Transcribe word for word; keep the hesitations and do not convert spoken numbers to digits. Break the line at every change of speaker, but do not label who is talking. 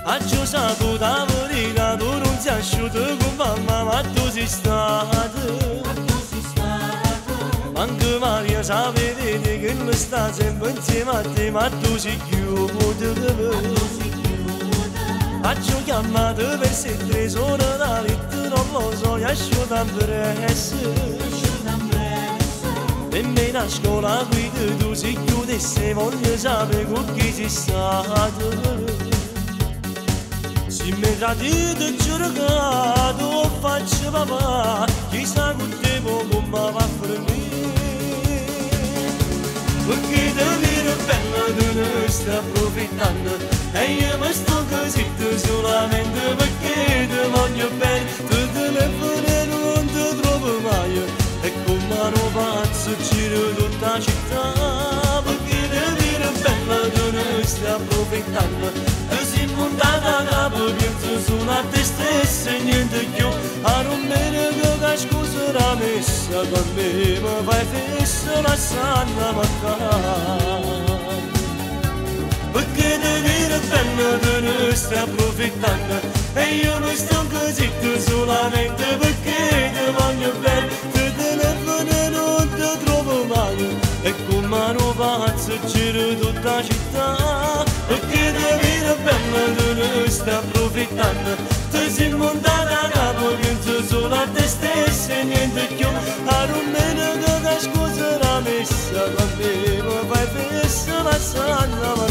Accio saputo che tu non sei asciutto con mamma, ma tu sei stato. Anche Maria sapete che non sta sempre insieme a te, ma tu sei chiuso. Accio chiamato per sette sono da letto, non lo so, e asciutta presso. E me a scuola guida tu si chiudesse, voglio sapere con chi sei stato. Se mi tradito e giocato, faccio papà, chissà con te come va a finire. Perché te vedo bella, tu ne stai approfittando, e io mi sto così solamente perché ti voglio bene. Tu telefono e non ti trovo mai, e come un pazzo giro tutta la città. Perché te vedo bella, tu ne stai approfittando, montata a capo, penso solo a te stessa e niente più. A non bene che scusa la messa, con me mi fai fessa la sanna mancare. Perché te dire bene te ne stai approfittando, e io non sto così solamente perché ti voglio bene. Ti telefono e non ti trovo mai, e come un pazzo giro tutta la città. Perché ti vedo bella, tu ne stai approfittando, ti sei montata a capo, penso solo a te stessa e niente più. A non bene che scusa la messa, con me mi fai fessa la sanna.